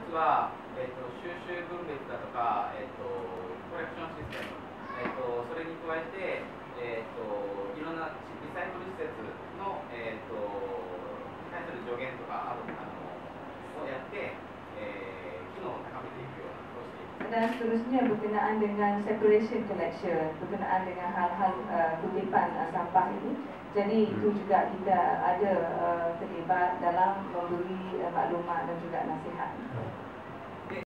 つは、収集分別だとか、コレクションシステム、それに加えて、いろんなリサイクル施設の、に対する助言とかをやって、機能を高めていくようなことをしています。 Dan seterusnya berkenaan dengan separation collection, berkenaan dengan hal-hal kutipan sampah ini. Jadi itu juga kita ada terlibat dalam memberi maklumat dan juga nasihat.